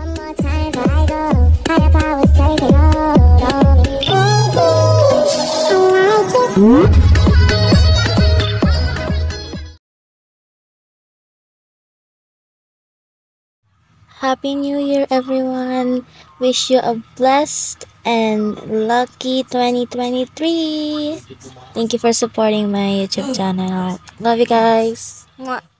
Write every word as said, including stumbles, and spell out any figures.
One more time before I go. Higher powers taking hold on me. I like it. Happy New Year, everyone. Wish you a blessed and lucky twenty twenty-three. Thank you for supporting my YouTube channel. Love you guys. Mwah.